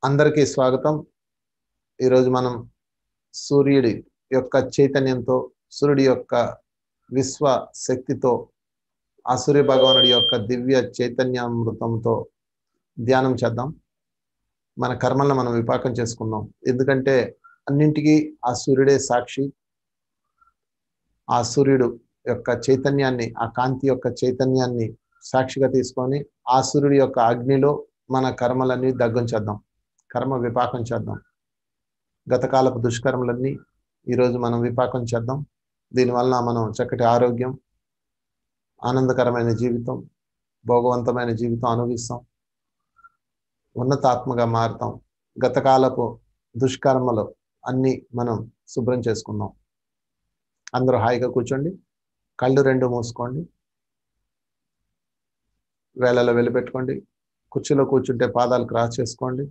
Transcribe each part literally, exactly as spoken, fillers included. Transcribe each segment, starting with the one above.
అందరికీ స్వాగతం. ఈరోజు మనం సూర్యుడి యొక్క చైతన్యంతో, సూర్యుడి యొక్క విశ్వ శక్తితో, ఆ సూర్య భగవానుడి యొక్క దివ్య చైతన్యామృతంతో ధ్యానం చేద్దాం. మన కర్మలను మనం విపాకం చేసుకుందాం. ఎందుకంటే అన్నింటికీ ఆ సూర్యుడే సాక్షి. ఆ సూర్యుడు యొక్క చైతన్యాన్ని, ఆ కాంతి యొక్క చైతన్యాన్ని సాక్షిగా తీసుకొని ఆ సూర్యుడి యొక్క అగ్నిలో మన కర్మలన్నీ దగ్ధం చేద్దాం, కర్మ విపాకం చేద్దాం. గతకాలపు దుష్కర్మలన్నీ ఈరోజు మనం విపాకం చేద్దాం. దీనివల్ల మనం చక్కటి ఆరోగ్యం, ఆనందకరమైన జీవితం, భోగవంతమైన జీవితం అనుభవిస్తాం, ఉన్నతాత్మగా మారుతాం. గతకాలపు దుష్కర్మలు అన్నీ మనం శుభ్రం చేసుకుందాం. అందరూ హాయిగా కూర్చోండి, కళ్ళు రెండు మూసుకోండి, వేళలో వెలిపెట్టుకోండి. కుర్చీలో కూర్చుంటే పాదాలు క్రాస్ చేసుకోండి.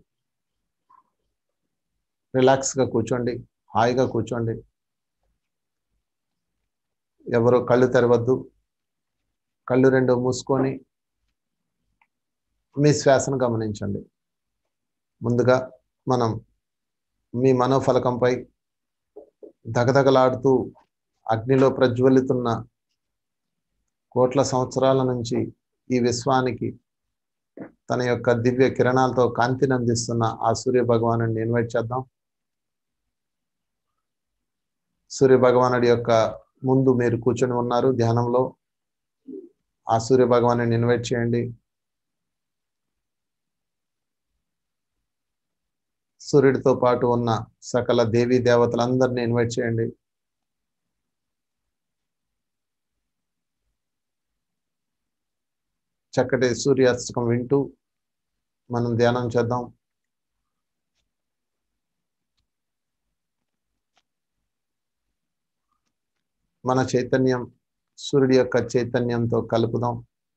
రిలాక్స్గా కూర్చోండి, హాయిగా కూర్చోండి. ఎవరు కళ్ళు తెరవద్దు. కళ్ళు రెండు మూసుకొని మీ శ్వాసను గమనించండి. ముందుగా మనం మీ మనోఫలకంపై దగదగలాడుతూ అగ్నిలో ప్రజ్వలితున్న కోట్ల సంవత్సరాల నుంచి ఈ విశ్వానికి తన యొక్క దివ్య కిరణాలతో కాంతిని అందిస్తున్న ఆ సూర్య భగవానుడిని ఇన్వైట్ చేద్దాం. సూర్య భగవానుడి యొక్క ముందు మీరు కూర్చొని ఉన్నారు ధ్యానంలో. ఆ సూర్య భగవానుడిని ఇన్వైట్ చేయండి. సూర్యుడితో పాటు ఉన్న సకల దేవీ దేవతలందరినీ ఇన్వైట్ చేయండి. చక్కటి సూర్యాస్తకం వింటూ మనం ధ్యానం చేద్దాం. మన చైతన్యం సూర్యుడి యొక్క చైతన్యంతో కలుపుదాం.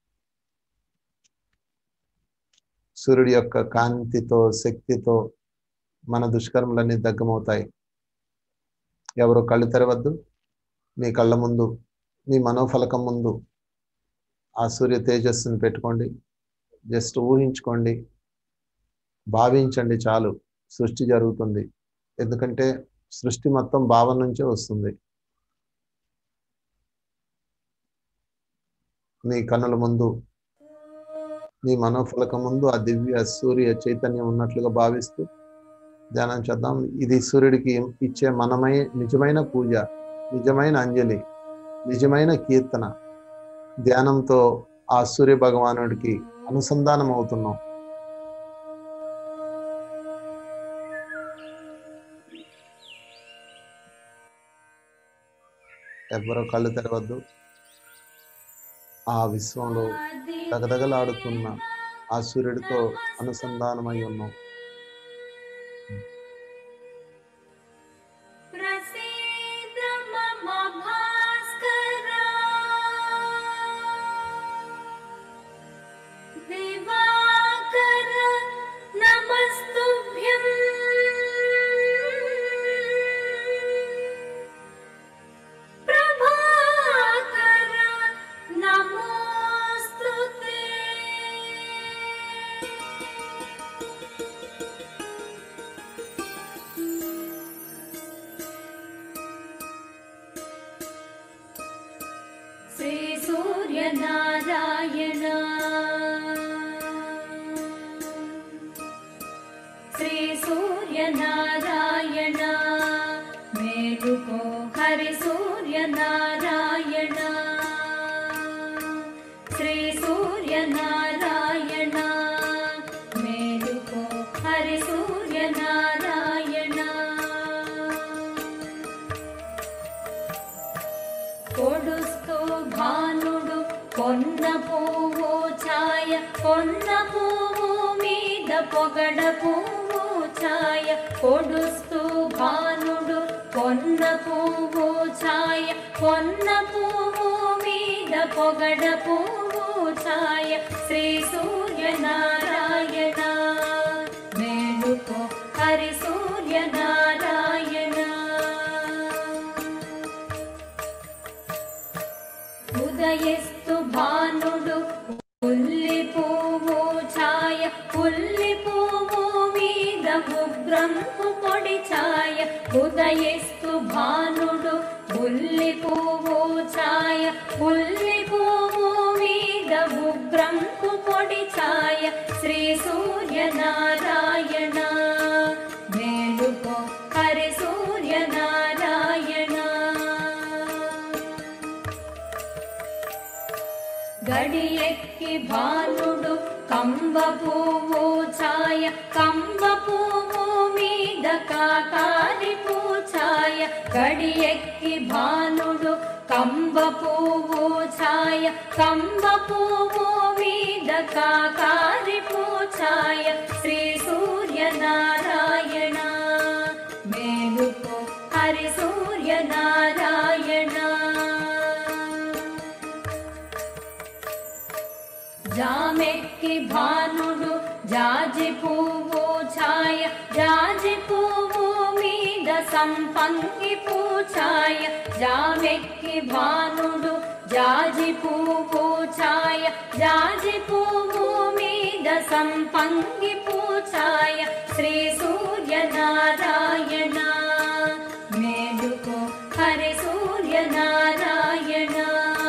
సూర్యుడి యొక్క కాంతితో, శక్తితో మన దుష్కర్మలన్నీ దగ్ధమవుతాయి. ఎవరు కళ్ళు తెరవద్దు. మీ కళ్ళ ముందు, మీ మనోఫలకం ముందు ఆ సూర్య తేజస్సును పెట్టుకోండి. జస్ట్ ఊహించుకోండి, భావించండి, చాలు. సృష్టి జరుగుతుంది. ఎందుకంటే సృష్టి మొత్తం భావం నుంచే వస్తుంది. మీ కన్నుల ముందు, మీ మనోఫలకం ముందు ఆ దివ్య సూర్య చైతన్యం ఉన్నట్లుగా భావిస్తూ ధ్యానం చేద్దాం. ఇది సూర్యుడికి ఇచ్చే మనమై నిజమైన పూజ, నిజమైన అంజలి, నిజమైన కీర్తన. ధ్యానంతో ఆ సూర్య భగవానుడికి అనుసంధానం అవుతున్నాం. ఎవరో కళ్ళు తెరవద్దు. ఆ విశ్వంలో దగదగలాడుతున్న ఆ సూర్యుడితో అనుసంధానమై ఉన్నాం. నారాయణ శ్రీ సూర్య నారాయణ మేలుకో హరి సూర్య నారాయణ శ్రీ సూర్య నారాయణ మేలుకో హరి సూర్య నారాయణ కొడుస్తూ భానుడు పొన్న పువ్వు ఛాయ, పొన్న పువ్వు మీద పొగడ పువ్వు ఛాయ. పొడుస్తూ భానుడు పొన్న పువ్వు ఛాయ, పొన్న పువ్వు మీద పొగడ పువ్వు ఛాయ. శ్రీ సూర్య నారాయణ మేలుకో హరి సూర్య నారాయణ ఉదయిస్తు భానుడు పుల్లి పువ్వు ఛాయ, పుల్లి పువ్వు మీద ఉగ్రంకు పొడి ఛాయ ఉదయిస్తు భానుడు బుల్లి పువ్వు ఛాయ బుల్లి పువ్వు మీద ఉగ్రంకు పొడి ఛాయ శ్రీ సూర్యనారాయణ మేలుకో హరి సూర్యనారాయణ గడియెక్కి భానుడు కంబ పువ్వు ఛాయ కంబ పువ్వు మీద కాకాని పూఛాయ గడియెక్కి భానుడు కంబ పువ్వు ఛాయ కంబ పువ్వు మీద కాకాని పూఛాయ శ్రీ సూర్యనారాయణ మేలుకో హరి సూర్యనారాయణ జామెక్కి భానుడు జాజి పువ్వు ఛాయ జాజి పువ్వు మీద సంపంగి పూఛాయ జామెక్కి భానుడు జాజి పువ్వు ఛాయ జాజి పువ్వు మీద సంపంగి పూఛాయ శ్రీ సూర్యనారాయణ మేలుకో హరి సూర్యనారాయణ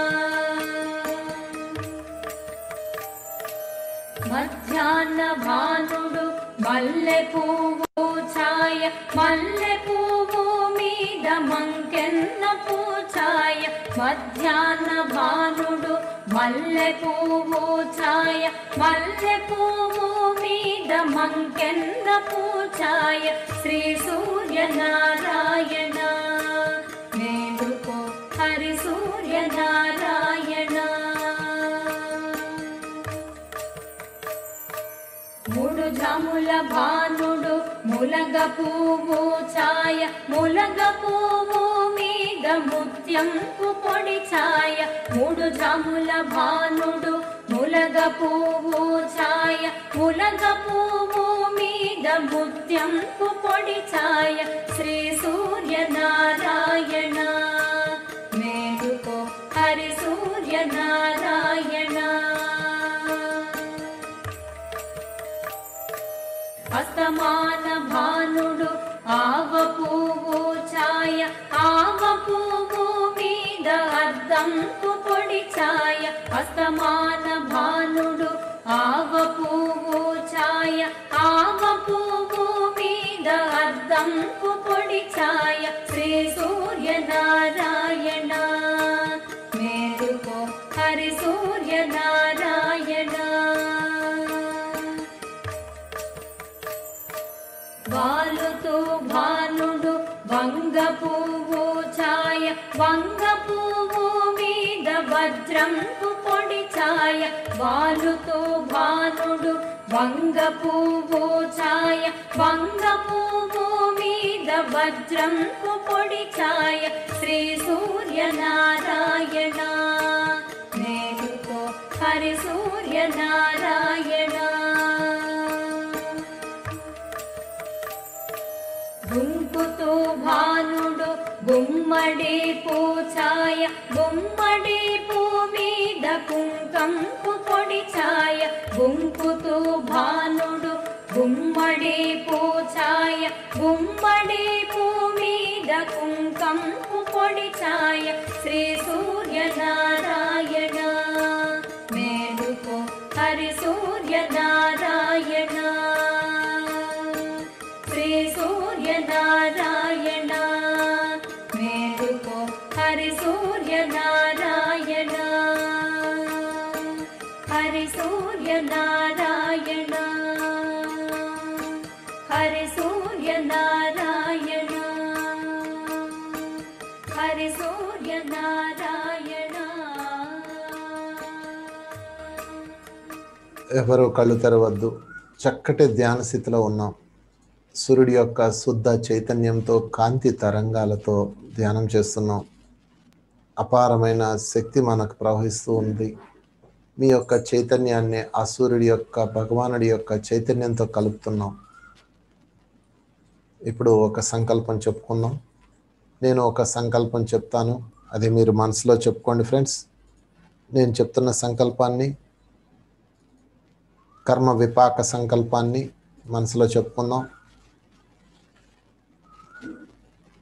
మధ్యాహ్న భానుడు మల్లె పువ్వు ఛాయ మల్లె పువ్వు మీద మంకెన్న పూఛాయ మధ్యాహ్న భానుడు మల్లె పువ్వు ఛాయ మల్లె పువ్వు మీద మంకెన్న పూఛాయ శ్రీ సూర్యనారాయణ మేలుకో హరి సూర్యనారాయణ మూడు జాముల భానుడు ములగ పువ్వు ఛాయ ములగ పువ్వు మీద ముత్యంకు పొడి ఛాయ మూడు జాముల భానుడు ములగ పువ్వు ఛాయ ములగ పువ్వు మీద ముత్యంకు పొడి ఛాయ శ్రీ సూర్యనారాయణ మేలుకో హరి సూర్యనారాయణ అస్తమాన భానుడు ఆవ పువ్వు ఛాయ ఆవ పువ్వు మీద అద్దంకు పొడి ఛాయ అస్తమాన భానుడు ఆవ పువ్వు ఛాయ ఆవ పువ్వు మీద అద్దంకు పొడి ఛాయ శ్రీ సూర్యనారాయణ మేలుకో హరి సూర్యనారాయణ వాలుతో భానుడు వంగ పువ్వు ఛాయ వంగ పువ్వు మీద వజ్రంకు పొడి ఛాయ వాలుతో భానుడు వంగ పువ్వు ఛాయ వంగ పువ్వు మీద వజ్రంకు పొడి ఛాయ శ్రీ సూర్యనారాయణ మేలుకో హరి సూర్యనారాయణ గుంపుతో భానుడు గుమ్మడి పూఛాయ గుమ్మడి పూ మీద కుంకంకు పొడి ఛాయ గుంపుతో భానుడు గుమ్మడి పూఛాయ గుమ్మడి పూ మీద కుంకంకు పొడి ఛాయ శ్రీ సూర్యనారాయణ మేలుకో హరి సూర్యనారాయణ శ్రీ సూర్యనారాయణ మేలుకో హరి సూర్యనారాయణ హరి సూర్యనారాయణ హరి సూర్యనారాయణ హరి సూర్యనారాయణ. ఎవరు కళ్ళు తెరవద్దు, చక్కటి ధ్యాన స్థితిలో ఉన్నాం. సూర్యుడి యొక్క శుద్ధ చైతన్యంతో కాంతి తరంగాలతో ధ్యానం చేస్తున్నాం. అపారమైన శక్తి మనకు ప్రవహిస్తూ ఉంది. మీ యొక్క చైతన్యాన్ని ఆ సూర్యుడి యొక్క భగవానుడి యొక్క చైతన్యంతో కలుపుతున్నాం. ఇప్పుడు ఒక సంకల్పం చెప్పుకుందాం. నేను ఒక సంకల్పం చెప్తాను, అది మీరు మనసులో చెప్పుకోండి ఫ్రెండ్స్. నేను చెప్తున్న సంకల్పాన్ని, కర్మ విపాక సంకల్పాన్ని మనసులో చెప్పుకుందాం.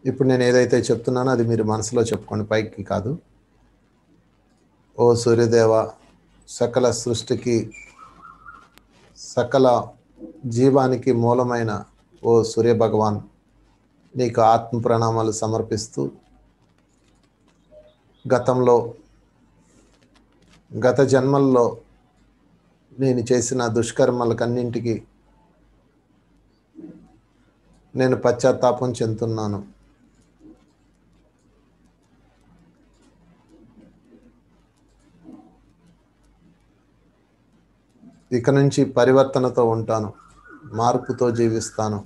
ఇప్పుడు నేను ఏదైతే చెప్తున్నానో అది మీరు మనసులో చెప్పుకోండి, పైకి కాదు. ఓ సూర్యదేవ, సకల సృష్టికి సకల జీవానికి మూలమైన ఓ సూర్య భగవాన్, నీకు ఆత్మ ప్రణామాలు సమర్పిస్తూ గతంలో గత జన్మల్లో నేను చేసిన దుష్కర్మలకన్నింటికి నేను పశ్చాత్తాపం చెందుతున్నాను. ఇక నుంచి పరివర్తనతో ఉంటాను, మార్పుతో జీవిస్తాను,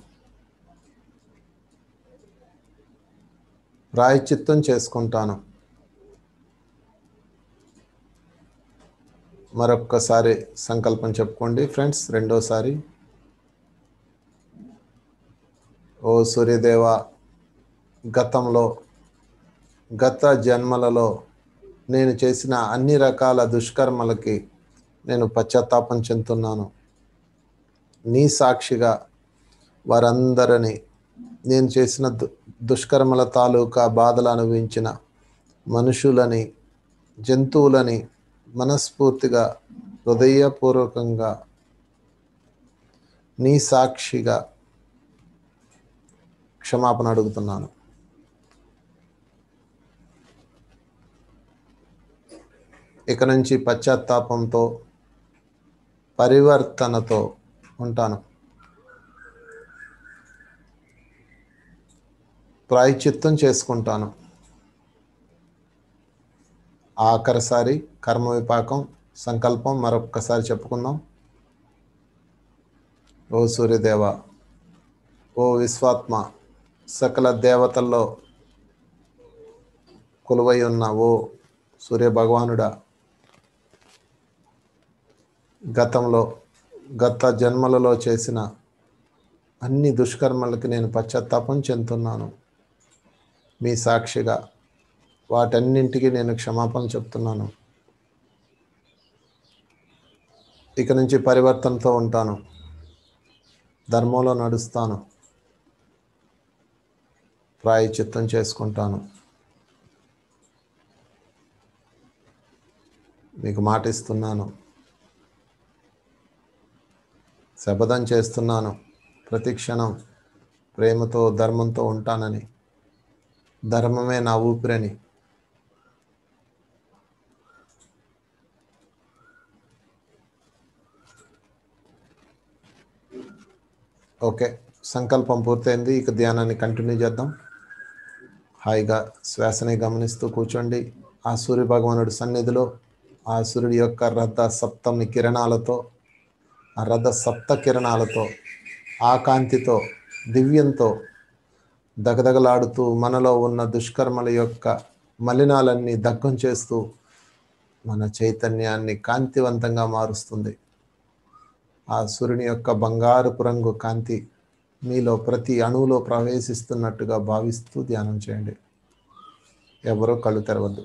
ప్రాయశ్చిత్తం చేసుకుంటాను. మరొక్కసారి సంకల్పం చెప్పుకోండి ఫ్రెండ్స్, రెండోసారి. ఓ సూర్యదేవ, గతంలో గత జన్మలలో నేను చేసిన అన్ని రకాల దుష్కర్మలకి నేను పశ్చాత్తాపం చెందుతున్నాను. నీ సాక్షిగా వారందరినీ, నేను చేసిన దు దుష్కర్మల తాలూకా బాధలు అనుభవించిన మనుషులని, జంతువులని మనస్ఫూర్తిగా హృదయపూర్వకంగా నీ సాక్షిగా క్షమాపణ అడుగుతున్నాను. ఇక నుంచి పశ్చాత్తాపంతో పరివర్తనతో ఉంటాను, ప్రాయశ్చిత్తం చేసుకుంటాను. ఆఖరిసారి కర్మ విపాకం సంకల్పం మరొక్కసారి చెప్పుకుందాం. ఓ సూర్యదేవ, ఓ విశ్వాత్మ, సకల దేవతల్లో కొలువై ఉన్న ఓ సూర్య భగవానుడా, గతంలో గత జన్మలలో చేసిన అన్ని దుష్కర్మలకి నేను పశ్చాత్తాపం చెందుతున్నాను. మీ సాక్షిగా వాటన్నింటికి నేను క్షమాపణ చెప్తున్నాను. ఇక నుంచి పరివర్తనతో ఉంటాను, ధర్మంలో నడుస్తాను, ప్రాయశ్చిత్తం చేసుకుంటాను. మీకు మాట ఇస్తున్నాను, శపథం చేస్తున్నాను, ప్రతి క్షణం ప్రేమతో ధర్మంతో ఉంటానని, ధర్మమే నా ఊపిరని. ఓకే, సంకల్పం పూర్తయింది. ఇక ధ్యానాన్ని కంటిన్యూ చేద్దాం. హాయిగా శ్వాసని గమనిస్తూ కూర్చోండి. ఆ సూర్య భగవానుడి సన్నిధిలో ఆ సూర్యుడి యొక్క రథ సప్తమి కిరణాలతో, ఆ రథ సప్త కిరణాలతో, ఆ కాంతితో, దివ్యంతో దగదగలాడుతూ మనలో ఉన్న దుష్కర్మల యొక్క మలినాలన్నీ దగ్ధం చేస్తూ మన చైతన్యాన్ని కాంతివంతంగా మారుస్తుంది. ఆ సూర్యుని యొక్క బంగారుపు రంగు కాంతి మీలో ప్రతి అణువులో ప్రవేశిస్తున్నట్టుగా భావిస్తూ ధ్యానం చేయండి. ఎవరో కళ్ళు తెరవద్దు.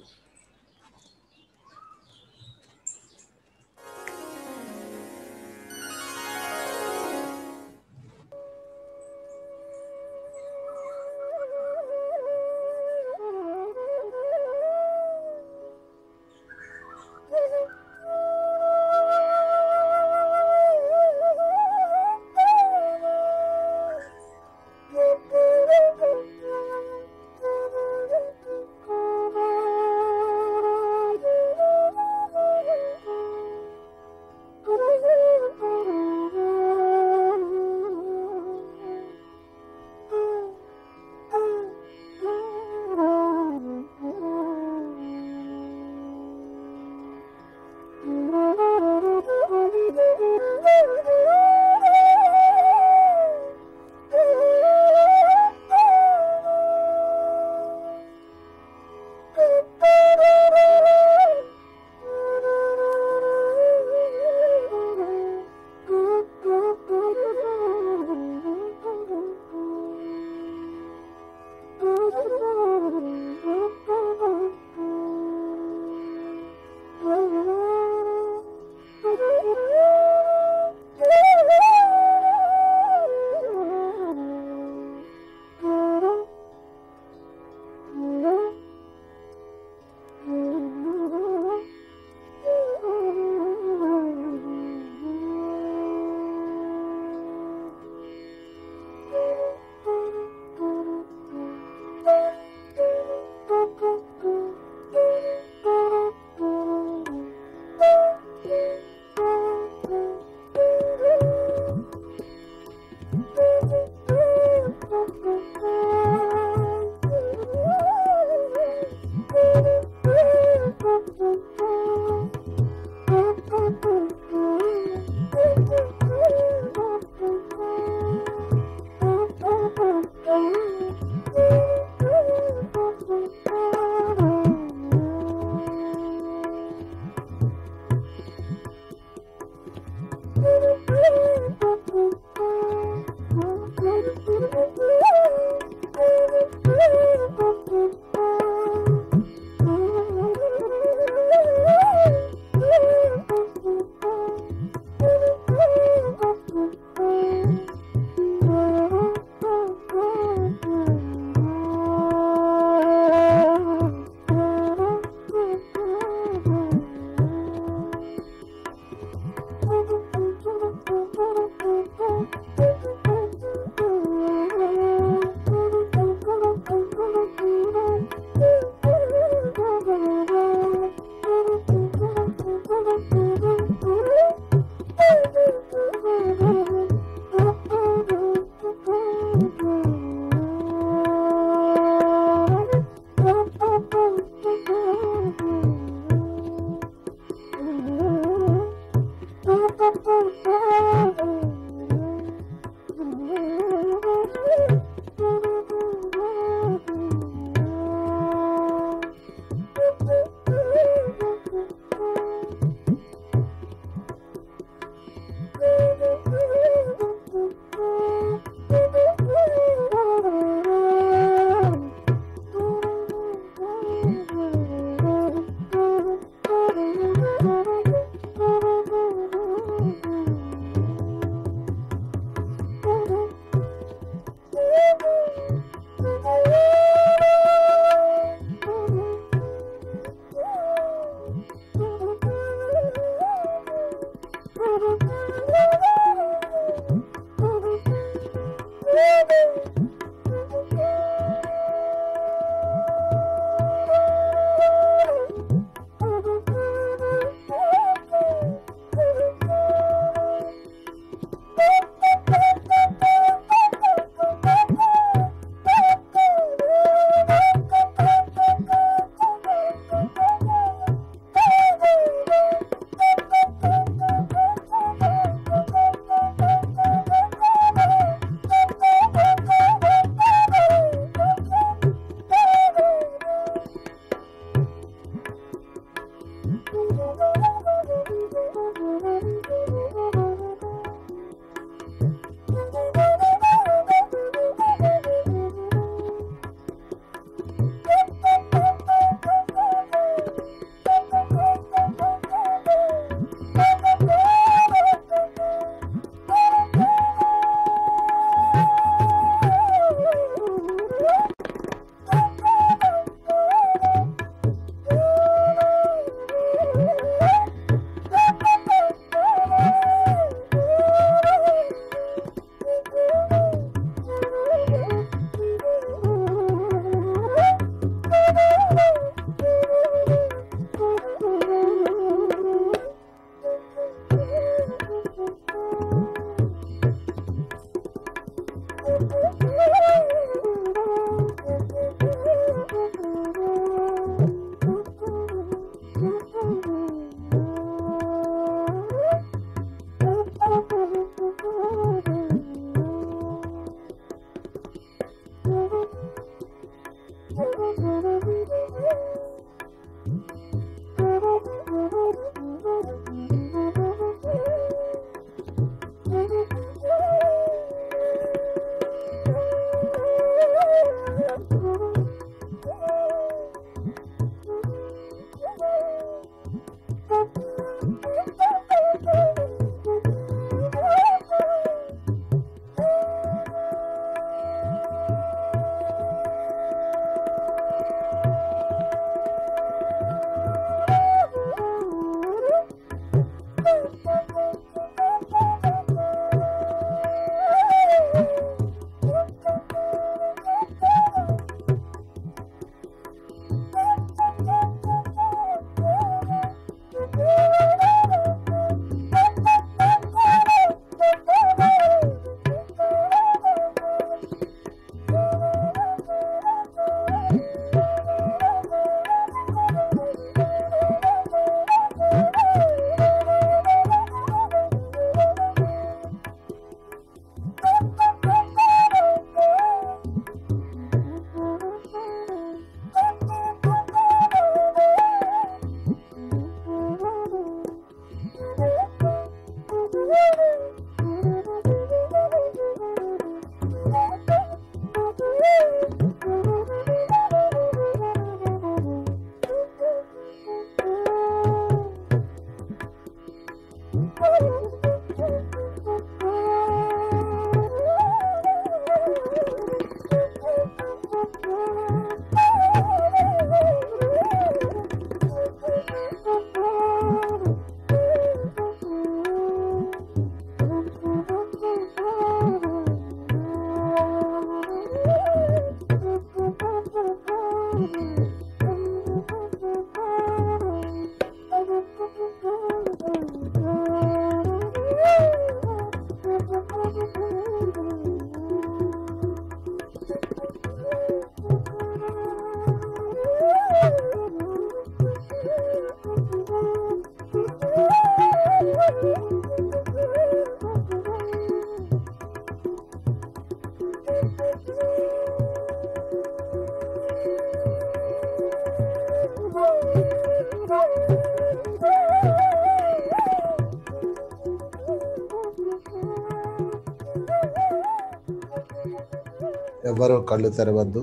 ఎవరు కళ్ళు తెరవద్దు.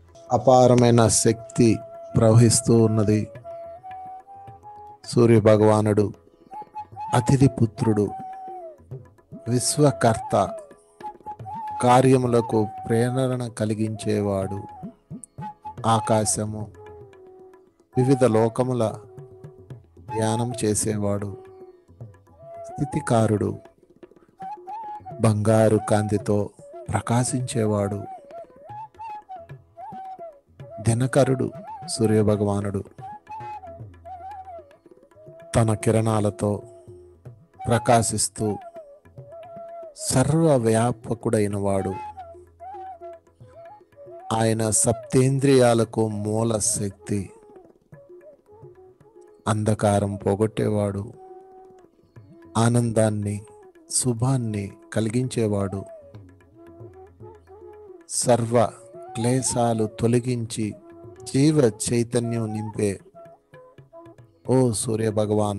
అపారమైన శక్తి ప్రవహిస్తూ ఉన్నది. సూర్య భగవానుడు అతిథి పుత్రుడు, విశ్వకర్త, కార్యములకు ప్రేరణ కలిగించేవాడు, ఆకాశము వివిధ లోకముల ధ్యానం చేసేవాడు, స్థితికారుడు, బంగారు కాంతితో ప్రకాశించేవాడు. దినకరుడు సూర్యభగవానుడు తన కిరణాలతో ప్రకాశిస్తూ సర్వవ్యాపకుడైన వాడు. ఆయన సప్తేంద్రియాలకు మూల శక్తి. అంధకారం పోగొట్టేవాడు, ఆనందాన్ని శుభాన్ని కలిగించేవాడు, సర్వ క్లేశాలు తొలగించి జీవ చైతన్యం నింపే ఓ సూర్య భగవాన్,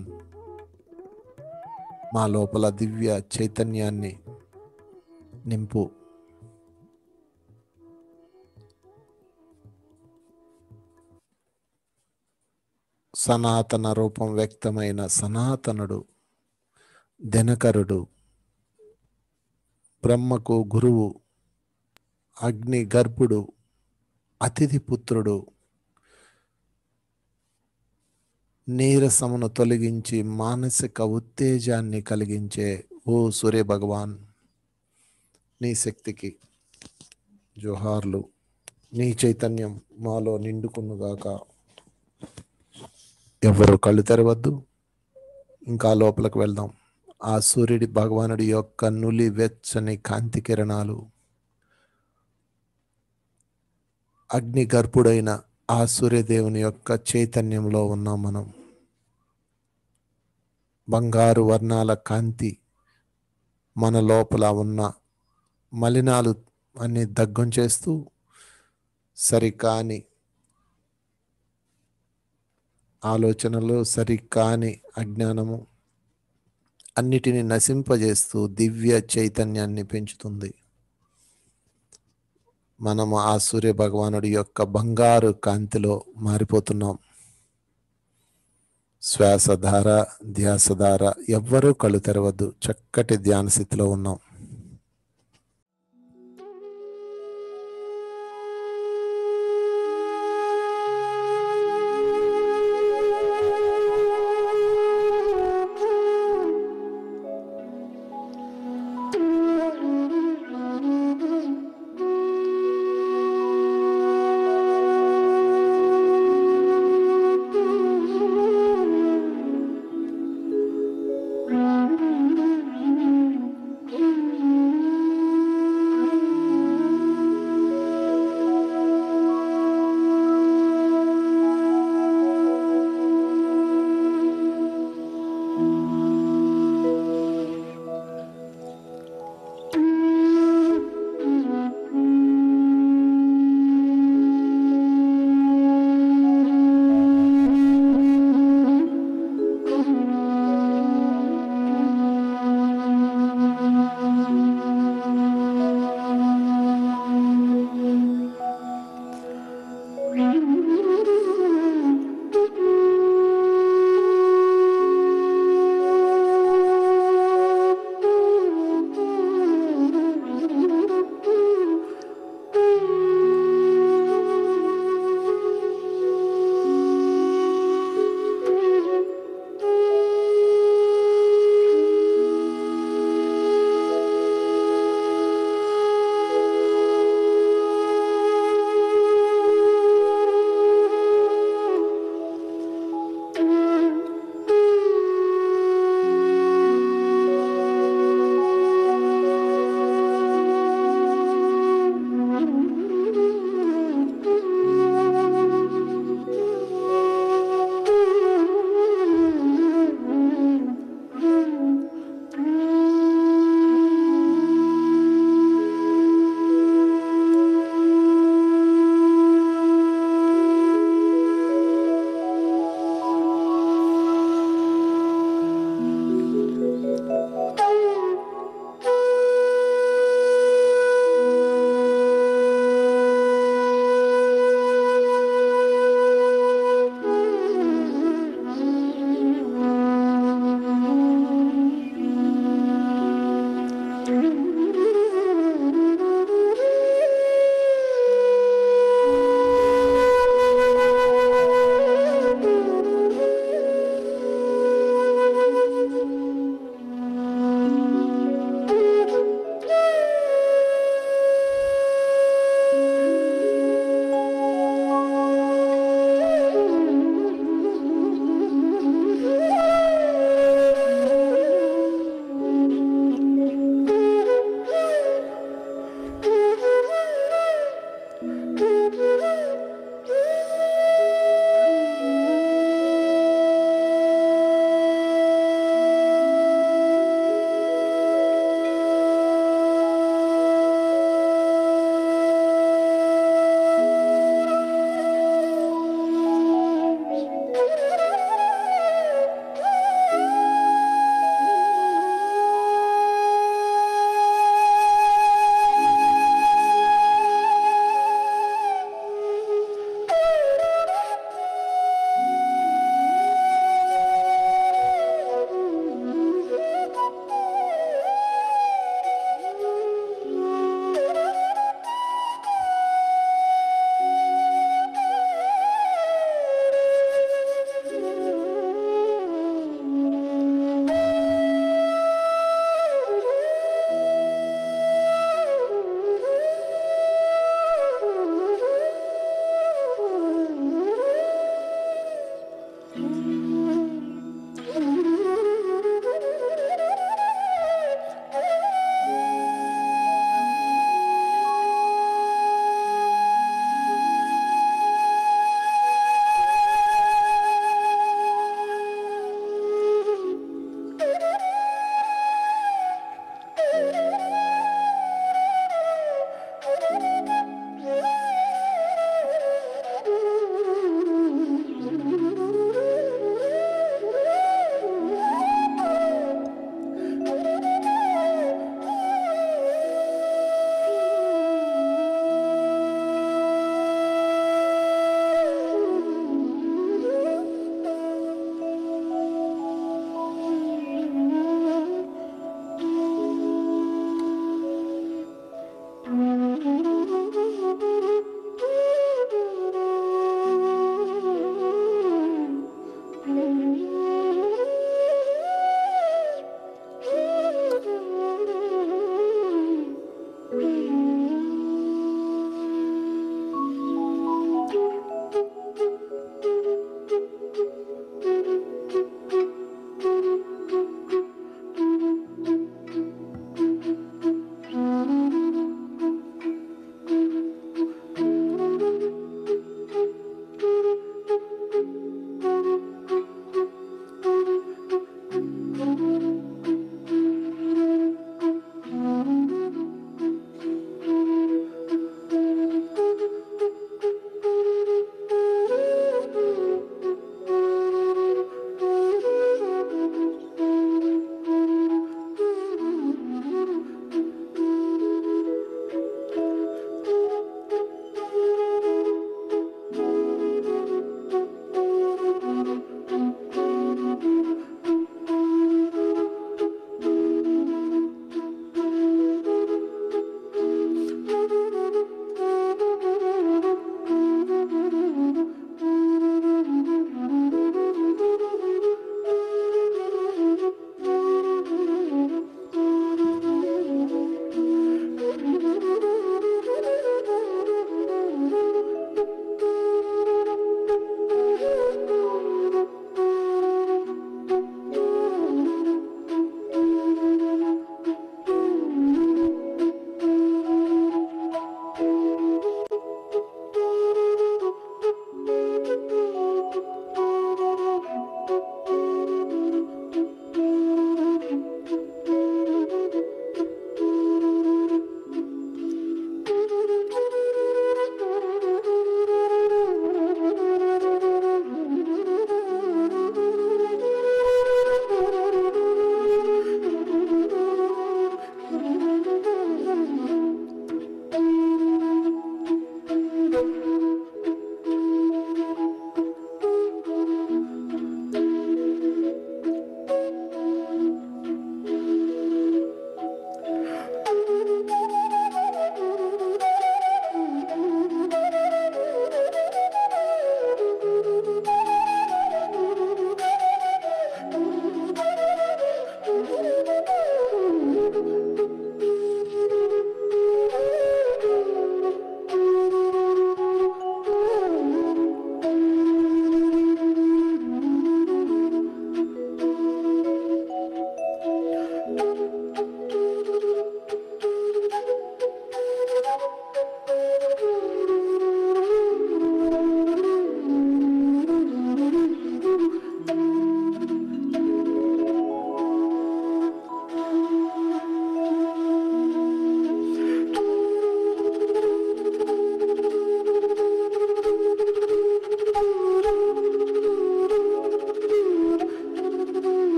మా లోపల దివ్య చైతన్యాన్ని నింపు. సనాతన రూపం వ్యక్తమైన సనాతనుడు, దినకరుడు, బ్రహ్మకు గురువు, అగ్ని గర్భుడు, అతిథి పుత్రుడు, నీరసమును తొలగించి మానసిక ఉత్తేజాన్ని కలిగించే ఓ సూర్య భగవాన్, నీ శక్తికి జోహార్లు. నీ చైతన్యం మాలో నిండుకునుగాక. ఎవరు కళ్ళు తెరవద్దు, ఇంకా లోపలికి వెళ్దాం. ఆ సూర్యుడి భగవానుడి యొక్క నులి వెచ్చని కాంతి కిరణాలు, అగ్ని గర్భుడైన ఆ సూర్యదేవుని యొక్క చైతన్యంలో ఉన్నాం మనం. బంగారు వర్ణాల కాంతి మన లోపల ఉన్న మలినాలు అన్ని దగ్గం చేస్తూ సరికాని ఆలోచనలు, సరికాని అజ్ఞానము అన్నిటిని నశింపజేస్తూ దివ్య చైతన్యాన్ని పెంచుతుంది. మనము ఆ సూర్య భగవానుడి యొక్క బంగారు కాంతిలో మారిపోతున్నాం. శ్వాసధార, ధ్యాసధార. ఎవ్వరూ కళ్ళు తెరవద్దు, చక్కటి ధ్యాన స్థితిలో ఉన్నాం. Mm-hmm.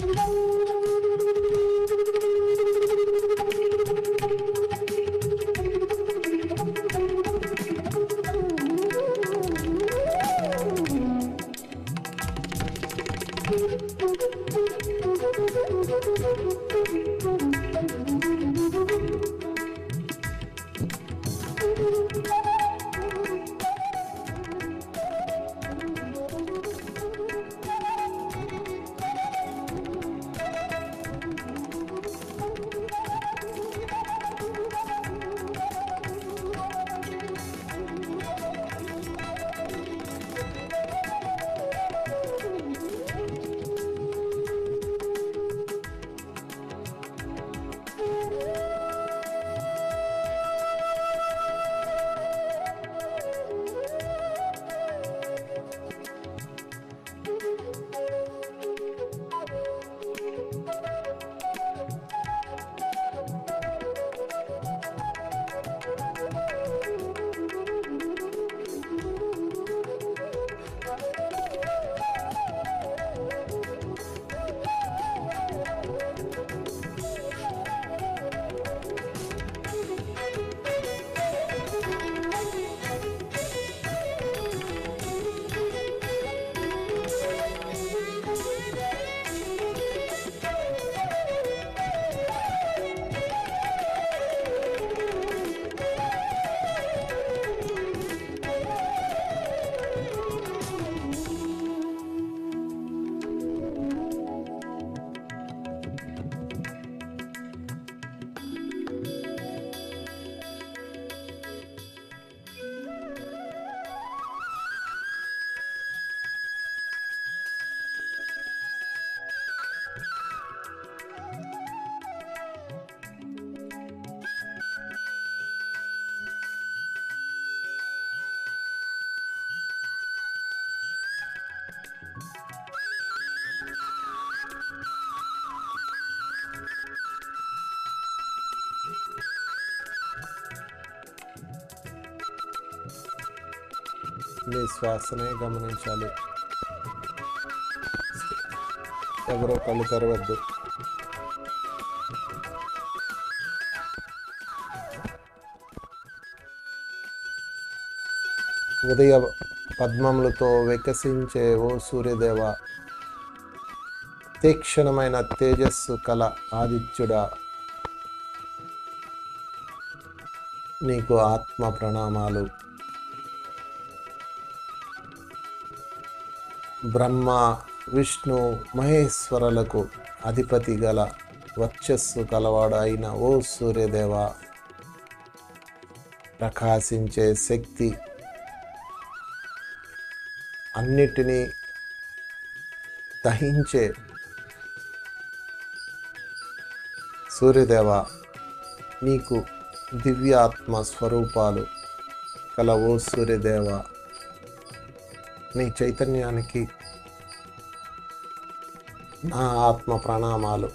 మీ శ్వాసనే గమనించాలి. ఎవరో కళ్ళు తెరవద్దు. ఉదయ పద్మములతో వికసించే ఓ సూర్యదేవ, తీక్షణమైన తేజస్సు కల ఆదిత్యుడా, నీకు ఆత్మ ప్రణామాలు. బ్రహ్మ విష్ణు మహేశ్వరులకు అధిపతి గల వర్చస్సు కలవాడు అయిన ఓ సూర్యదేవ, ప్రకాశించే శక్తి అన్నిటినీ దహించే సూర్యదేవ, నీకు దివ్యాత్మ స్వరూపాలు కల ఓ సూర్యదేవ, నీ చైతన్యానికి నా ఆత్మ ప్రణామాలు.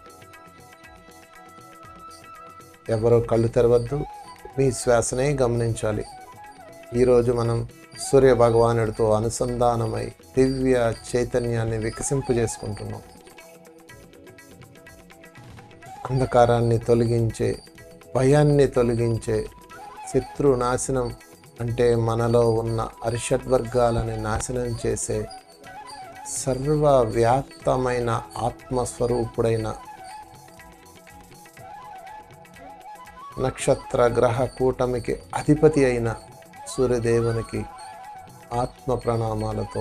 ఎవరో కళ్ళు తెరవద్దు, మీ శ్వాసనే గమనించాలి. ఈరోజు మనం సూర్య భగవానుడితో అనుసంధానమై దివ్య చైతన్యాన్ని వికసింపజేసుకుంటున్నాం. అంధకారాన్ని తొలగించే, భయాన్ని తొలగించే, శత్రు నాశనం అంటే మనలో ఉన్న అరిషడ్వర్గాలని నాశనం చేసే సర్వవ్యాప్తమైన ఆత్మస్వరూపుడైన నక్షత్ర గ్రహ కూటమికి అధిపతి అయిన సూర్యదేవునికి ఆత్మ ప్రణామాలతో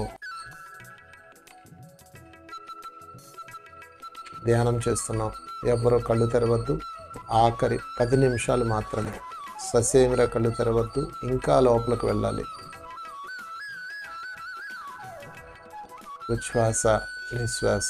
ధ్యానం చేస్తున్నాం. ఎవరో కళ్ళు తెరవద్దు. ఆఖరి పది నిమిషాలు మాత్రమే. ససేమిర కళ్ళు తెరవద్దు, ఇంకా లోపలికి వెళ్ళాలి. ఉచ్ఛ్వాస నిశ్వాస.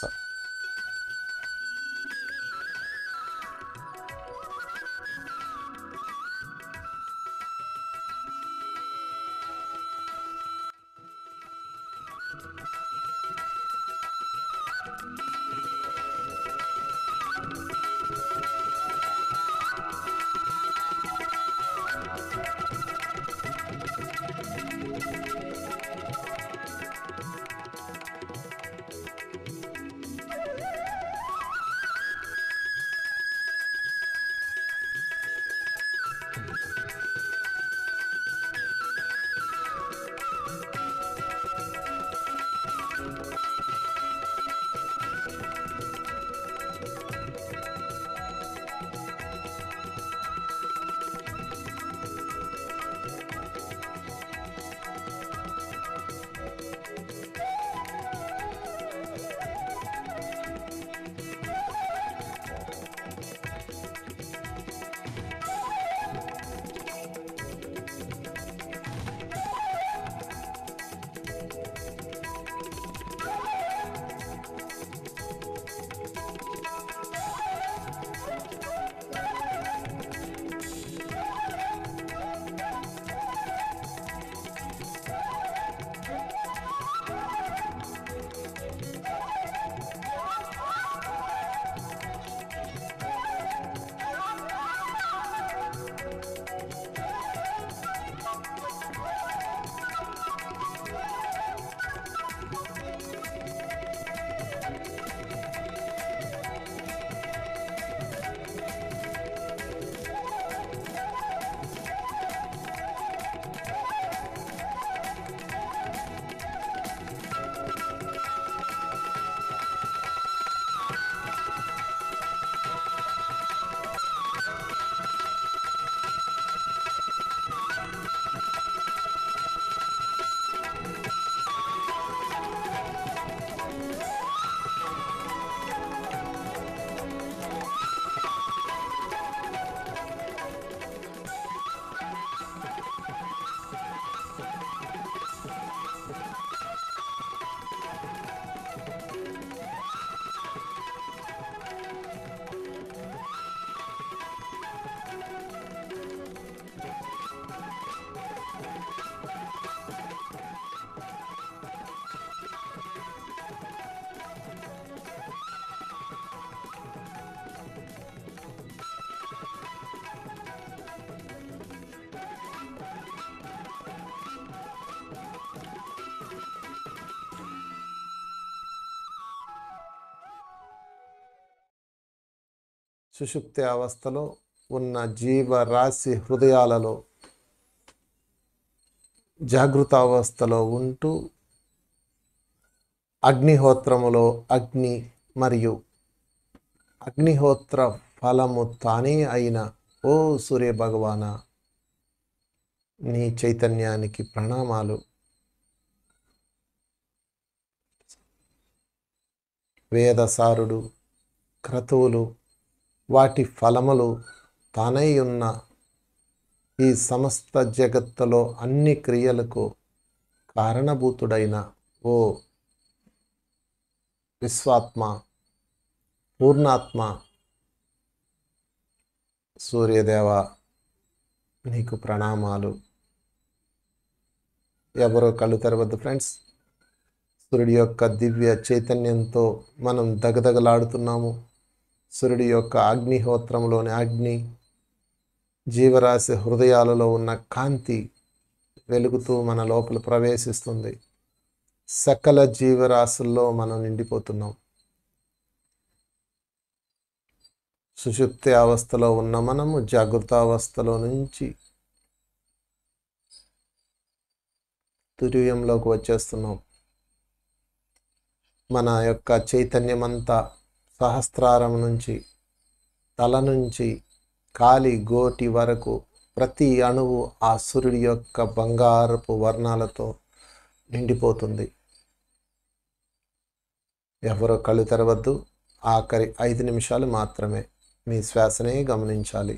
సుషుప్తి అవస్థలో ఉన్న జీవరాశి హృదయాలలో జాగృత అవస్థలో ఉంటూ అగ్నిహోత్రములో అగ్ని మరియు అగ్నిహోత్ర ఫలము తానే అయిన ఓ సూర్య భగవాన, నీ చైతన్యానికి ప్రణామాలు. వేదసారుడు, క్రతువులు, వాటి ఫలములు తానై ఉన్న ఈ సమస్త జగత్తులో అన్ని క్రియలకు కారణభూతుడైన ఓ విశ్వాత్మ, పూర్ణాత్మ సూర్యదేవ, నీకు ప్రణామాలు. ఎవరో కళ్ళు తెరవద్దు ఫ్రెండ్స్. సూర్యుడి యొక్క దివ్య చైతన్యంతో మనం దగదగలాడుతున్నాము. సూర్యుడి యొక్క అగ్నిహోత్రంలోని అగ్ని జీవరాశి హృదయాలలో ఉన్న కాంతి వెలుగుతూ మన లోపల ప్రవేశిస్తుంది. సకల జీవరాశుల్లో మనం నిండిపోతున్నాం. సుషుప్తి అవస్థలో ఉన్న మనము జాగృత అవస్థలో నుంచి తుర్యంలోకి వచ్చేస్తున్నాం. మన యొక్క చైతన్యమంతా సహస్రారం నుంచి తల నుంచి కాలి గోటి వరకు ప్రతి అణువు ఆ సూర్యుడి యొక్క బంగారపు వర్ణాలతో నిండిపోతుంది. ఎవరో కళ్ళు తెరవద్దు. ఆఖరి ఐదు నిమిషాలు మాత్రమే మీ శ్వాసనే గమనించాలి.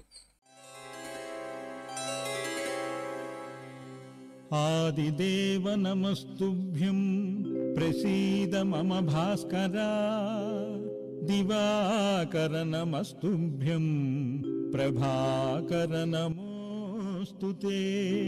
ఆదిదేవ నమస్తుభ్యం ప్రసీద మమ భాస్కరా, దివాకర నమస్తుభ్యం ప్రభాకర నమోస్తుతే.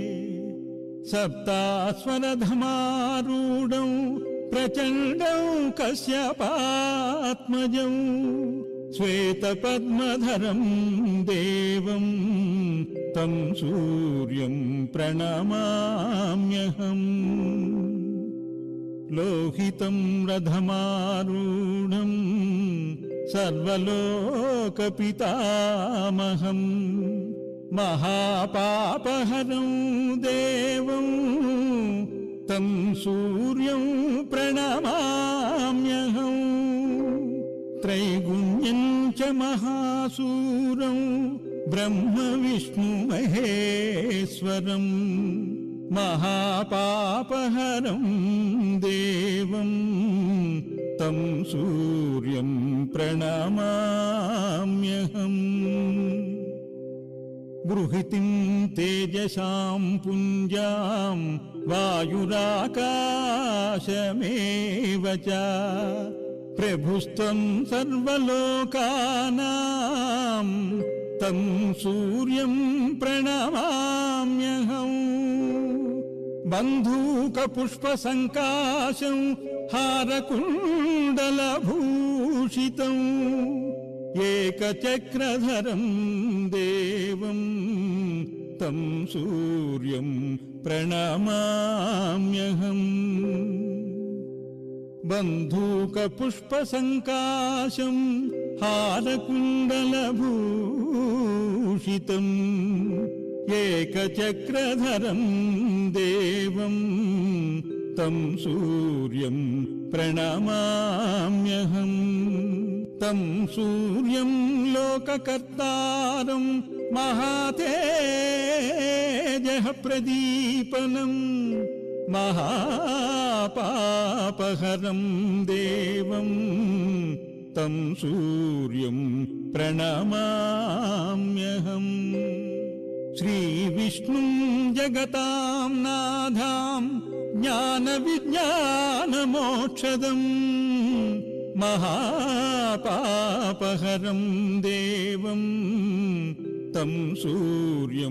సప్తాస్వరధమారూఢం ప్రచండం కశ్యపాత్మజం, శ్వేతపద్మధరం దేవం తం సూర్యం ప్రణమామ్యహం. లోహితం రథమారూఢం సర్వలోకపితామహం, మహాపాపహరం దేవం తం సూర్యం ప్రణమామ్యహం. త్రైగుణ్యం చ మహాసూరం బ్రహ్మ విష్ణు మహేశ్వరం, మహాపాపహరం దేవం తం సూర్యం ప్రణమామ్యహం. బృహతిం తేజసాం పుంజాం వాయురాకాశమేవ చ, ప్రభుస్త్వం సర్వలోకానాం తం సూర్యం ప్రణమామ్యహం. బంధూకపుష్పసంకాశం హారకుండలభూషితం, ఏకచక్రధరం దేవం తం సూర్యం ప్రణమామ్యహం. బంధూకపుష్పసంకాశం హారకుండలభూషితం, ఏకచక్రధరం దేవం తం సూర్యం ప్రణమామ్యహం. తం సూర్యం లోకకర్తారం మహాతేజః ప్రదీపనం, మహాపాపహరం దేవం తం సూర్యం ప్రణమామ్యహం. శ్రీవిష్ణుం జగతాం నాథాం జ్ఞానవిజ్ఞానమోక్షదం, మహాపాపహరం దేవం తం సూర్యం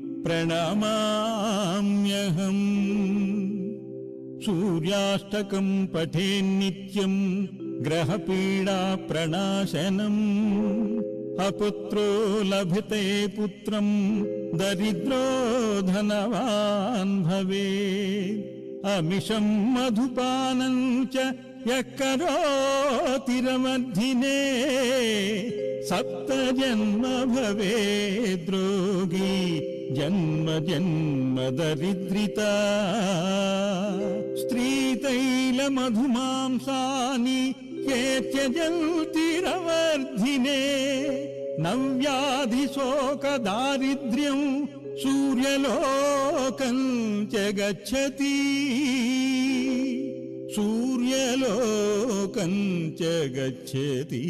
ప్రణమామ్యహం. సూర్యాష్టకం పఠేన్నిత్యం గ్రహపీడా ప్రణాశనం, అపుత్రో లభతే పుత్రం దరిద్రో ధనవాన్ భవేత్. అమిషం మధుపానం చ यः करोतिरमर्धिने सप्त जन्म भवेद्रोगी जन्म जन्म दरिद्रिता स्त्रीतैलमधुमांसानि ये त्यजन्तिरवर्धिने नव्याधिशोकदारिद्र्यं सूर्यलोकं च गच्छति सूर्यलोकं च गच्छति।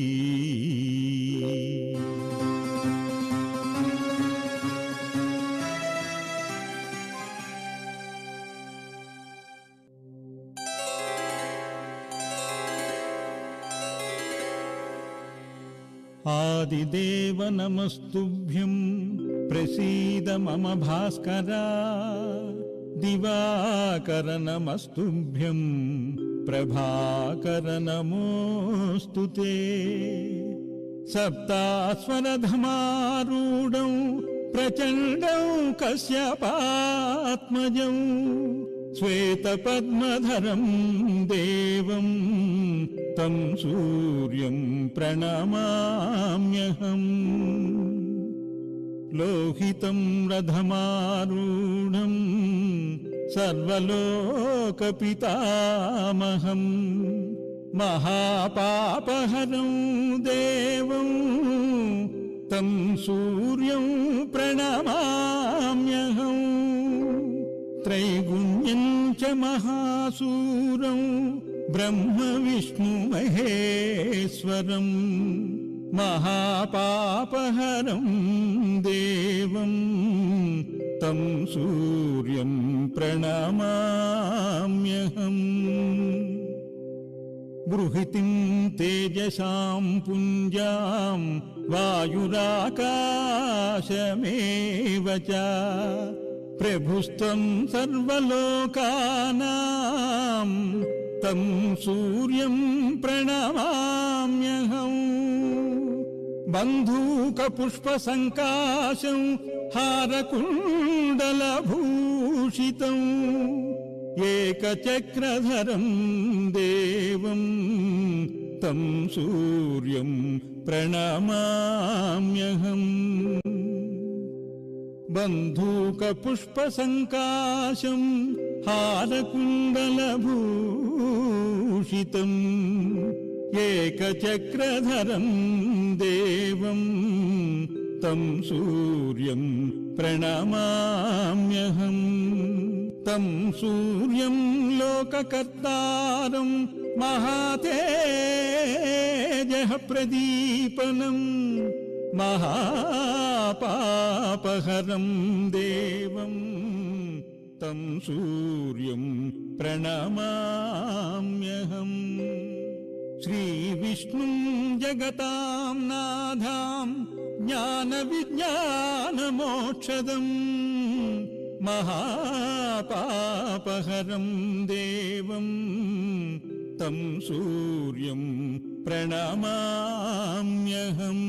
आदिदेव नमस्तुभ्यं प्रसीद मम भास्करा दिवाकर नमस्तुभ्यं प्रभाकर नमोऽस्तु ते। सप्तास्वरधमारूढं प्रचण्डं कश्यपात्मजं श्वेतपद्मधरं देवं तं सूर्यं प्रणमाम्यहम्। लोहितं रथमारूढं सर्वलोकपितामहं महापापहरं देवं तं सूर्यं प्रणमाम्यहम्। त्रैगुण्यं च महासूरं ब्रह्म विष्णु महेश्वरं महापापहरं देवं तं सूर्यं प्रणमाम्यहम्। बृहतिं तेजसां पुञ्जां वायुराकाशमेव च प्रभुस्त्वं सर्वलोकानां तं सूर्यं प्रणमाम्यहम्। बन्धूकपुष्पसङ्काशं हारकुण्डलभूषितं एकचक्रधरं देवं तं सूर्यं प्रणमाम्यहम्। बन्धूकपुष्पसङ्काशं हारकुण्डलभूषितम् एकचक्रधरं देवं तं सूर्यं प्रणमाम्यहम्। तं सूर्यं लोककर्तारं महातेजः प्रदीपनं महापापहरं देवं तं सूर्यं प्रणमाम्यहम्। श्रीविष्णुं जगतां नाथां ज्ञानविज्ञानमोक्षदं महापापहरं देवं तं सूर्यं प्रणमाम्यहम्।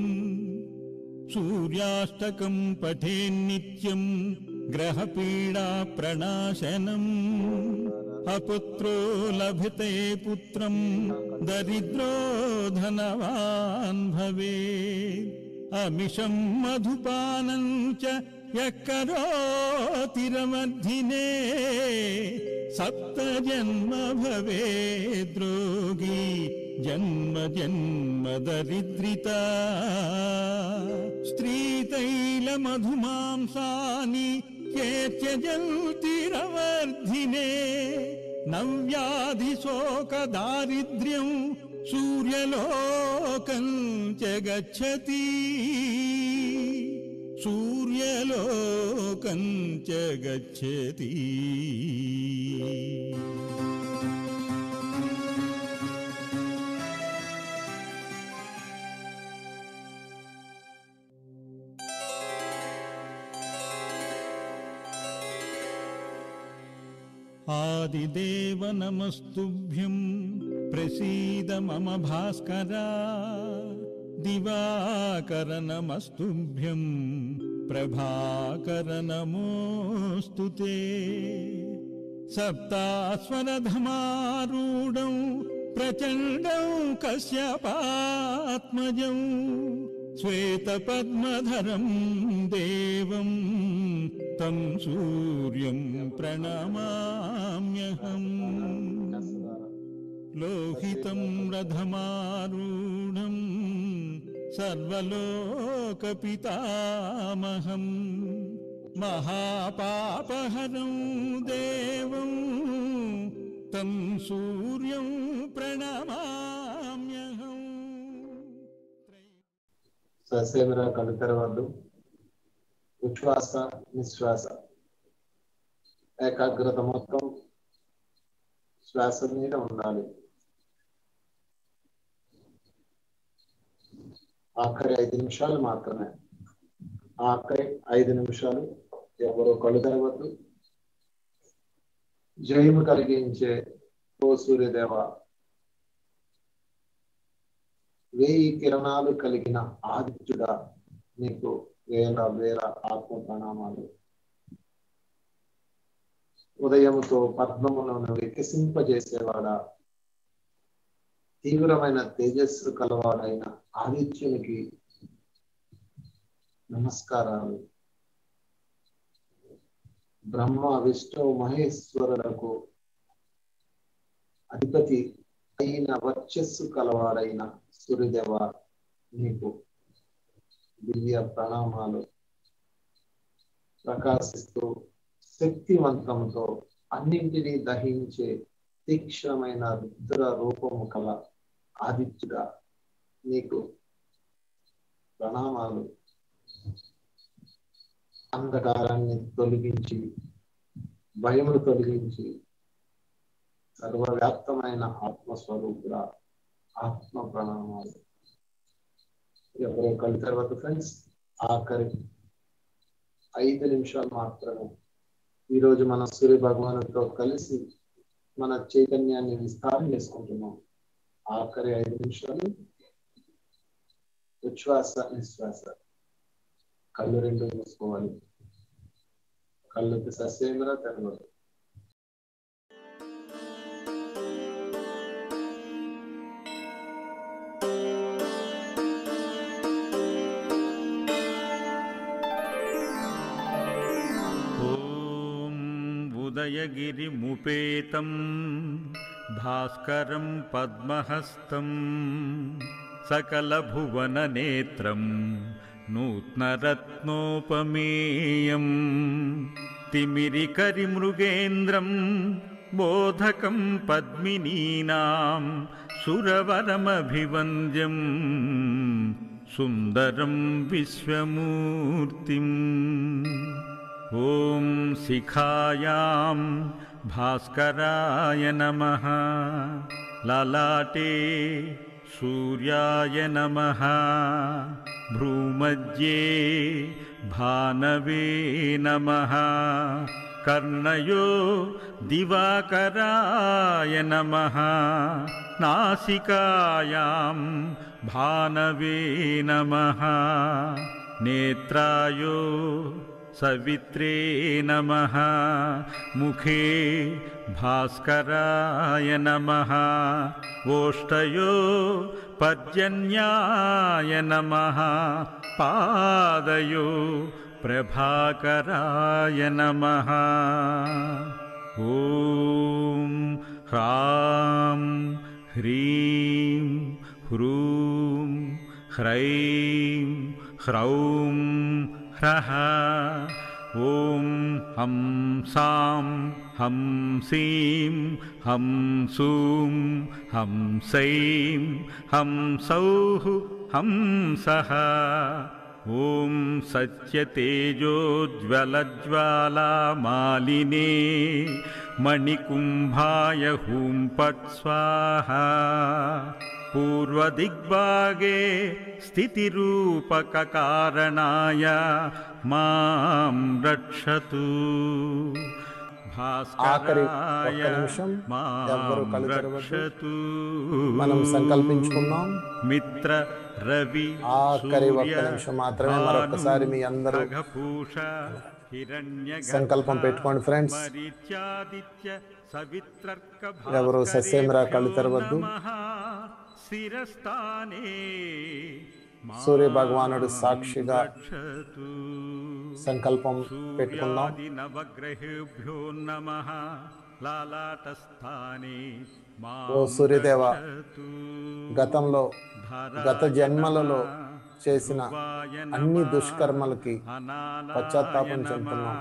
सूर्याष्टकं पठेन्नित्यं ग्रहपीडाप्रणाशनम् अपुत्रो लभते पुत्रं दरिद्रो धनवान् भवेत्। अमिषं मधुपानं च यः करोतिरमर्धिने सप्त जन्म भवेद्रोगी जन्म जन्म दरिद्रिता। स्त्रीतैलमधुमांसानि ये त्यजन्तिरवर्धिने नव्याधिशोकदारिद्र्यं सूर्यलोकं च गच्छति सूर्यलोकं च गच्छति। आदिदेव नमस्तुभ्यं प्रसीद मम भास्करा दिवाकर नमस्तुभ्यं प्रभाकर नमोऽस्तु ते। सप्तास्वरधमारूढं प्रचण्डं कश्यपात्मजं श्वेतपद्मधरं देवं तं सूर्यं प्रणमाम्यहम् लोहितं रथमारूढं सर्वलोकपितामहं महापापहरं देवं तं सूर्यं प्रणमाम्यहम्. ససేమిరా కళ్ళు తెరవద్దు. ఉచ్ఛ్వాస నిశ్వాస ఏకాగ్రత మొత్తం శ్వాస మీద ఉండాలి. ఆఖరి ఐదు నిమిషాలు మాత్రమే. ఆఖరి ఐదు నిమిషాలు ఎవరో కళ్ళు తెరవద్దు. జయము కలిగించే ఓ సూర్యదేవ, వేయి కిరణాలు కలిగిన ఆదిత్యుడా, నీకు వేల వేల ఆత్మ ప్రణామాలు. ఉదయముతో పద్మములను వికసింపజేసేవాడా, తీవ్రమైన తేజస్సు కలవాడైన ఆదిత్యునికి నమస్కారాలు. బ్రహ్మ విష్ణు మహేశ్వరులకు అధిపతి అయిన వర్చస్సు కలవాడైన సూర్యదేవ, నీకు దివ్య ప్రణామాలు. ప్రకాశిస్తూ శక్తివంతంతో అన్నింటినీ దహించే తీక్షణమైన రుద్ర రూపము కల ఆదిత్యుడా, నీకు ప్రణామాలు. అంధకారాన్ని తొలగించి భయమును తొలగించి సర్వవ్యాప్తమైన ఆత్మస్వరూపుడా, ఆత్మ ప్రణామాలు. ఎవరో కళ్ళు తర్వాత ఫ్రెండ్స్, ఆఖరి ఐదు నిమిషాలు మాత్రమే. ఈరోజు మన సూర్య భగవానుడితో కలిసి మన చైతన్యాన్ని విస్తారం చేసుకుంటున్నాం. ఆఖరి ఐదు నిమిషాలు ఉచ్ఛ్వాస నిశ్వాస. కళ్ళు రెండు మూసుకోవాలి. కళ్ళకి ససేమిరా తెరవదు. ఉదయగిరిముపేతం భాస్కరం పద్మహస్తం సకలభువననేత్రం నూత్నరత్నోపమేయం తిమిరికరిమృగేంద్రం బోధకం పద్మినీనాం సురవరమభివంద్యం సుందరం విశ్వమూర్తిం. ఓం శిఖాయాం భాస్కరాయ నమః, లలాటే సూర్యాయ నమః, భ్రూమధ్యే భానవే నమః, కర్ణయో దివాకరాయ నమః, నాసికాయాం భానవే నమః, నేత్రాయో సవిత్రే నమః, ముఖే భాస్కరాయ నమః, ఓష్టయో పర్జన్యాయ నమః, పాదయో ప్రభాకరాయ నమః. ఓం హ్రాం హ్రీం హ్రూం హ్రైం హ్రౌం హ్రః. ఓం హం సాం హం సీం హం సూం హం సైం హం సౌః హం సః. ఓం సత్యతేజోజ్వలజ్వాలామాలినే మణికుంభాయ హూం పట్ స్వాహా. పూర్వదిగ్భాగే స్థితిరూపకకారణాయ మాం రక్షతు. ఆఖరి ఒక్క నిమిషం ఎవ్వరూ కళ్ళు తెరవద్దు. మనం సంకల్పించుకున్నాం. మిత్ర రవి ఆఖరి ఒక్క నిమిషం మాత్రమే. మరొకసారి మీ అందరూ సంకల్పం పెట్టుకోండి ఫ్రెండ్స్. ఎవరు సస్యమిరా కళ్ళు తెరవద్దు. సూర్య భగవానుడు సాక్షిగా సంకల్పం పెట్టుకుందాం. ఓ సూర్యదేవ, గతంలో గత జన్మలలో చేసిన అన్ని దుష్కర్మలకి పశ్చాత్తాపం చెందుతున్నాం.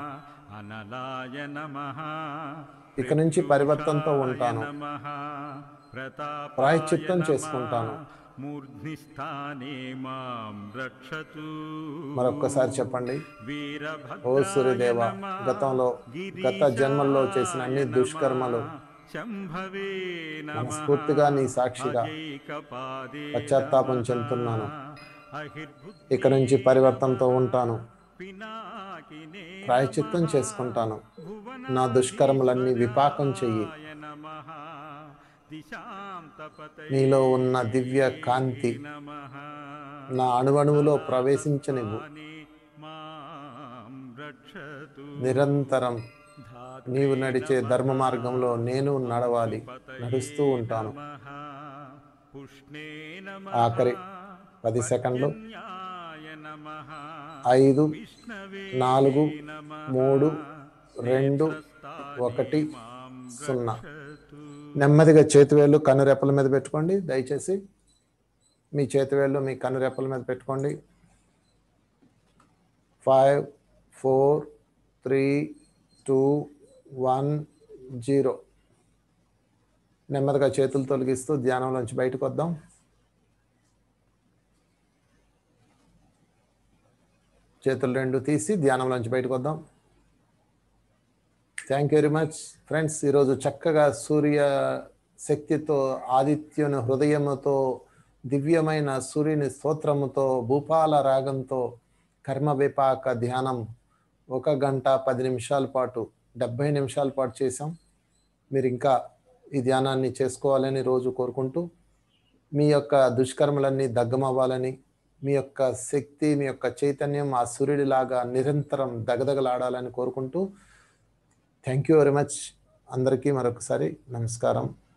ఇక నుంచి పరివర్తనతో ఉంటాను, ప్రాయశ్చిత్తం చేసుకుంటాను. మరొక్కసారి చెప్పండి. ఓ సూర్యదేవ, గతంలో గత జన్మల్లో చేసిన అన్ని దుష్కర్మలు మనస్ఫూర్తిగా నీ సాక్షిగా పశ్చాత్తాపం చెందుతున్నాను. ఇక నుంచి పరివర్తనతో ఉంటాను, ప్రాయశ్చిత్తం చేసుకుంటాను. నా దుష్కర్మలన్నీ విపాకం చెయ్యి. నీలో ఉన్న దివ్య కాంతి నా అణువణువులో ప్రవేశించనివ్వు. నిరంతరం నీవు నడిచే ధర్మ మార్గంలో నేను నడవాలి, నడుస్తూ ఉంటాను. ఆఖరి పది సెకండ్లు. ఐదు, నాలుగు, మూడు, రెండు, ఒకటి, సున్నా. నెమ్మదిగా చేతివేళ్ళు కనురెప్పల మీద పెట్టుకోండి. దయచేసి మీ చేతివేళ్ళు మీ కనురెప్పల మీద పెట్టుకోండి. Five, four, three, two, one, zero. నెమ్మదిగా చేతులు తొలగిస్తూ ధ్యానంలోంచి బయటకు వద్దాం. చేతులు రెండు తీసి ధ్యానంలోంచి బయటకు వద్దాం. Thank you very much friends. ఈరోజు చక్కగా సూర్య శక్తితో, ఆదిత్యుని హృదయముతో, దివ్యమైన సూర్యుని స్తోత్రముతో, భూపాల రాగంతో కర్మ విపాక ధ్యానం ఒక గంట పది నిమిషాల పాటు, డెబ్భై నిమిషాల పాటు చేసాం. మీరు ఇంకా ఈ ధ్యానాన్ని చేసుకోవాలని రోజు కోరుకుంటూ, మీ యొక్క దుష్కర్మలన్నీ దగ్ధమవ్వాలని, మీ యొక్క శక్తి, మీ యొక్క చైతన్యం ఆ సూర్యుడిలాగా నిరంతరం దగదగలాడాలని కోరుకుంటూ, థ్యాంక్ యూ వెరీ మచ్. అందరికీ మరొకసారి నమస్కారం.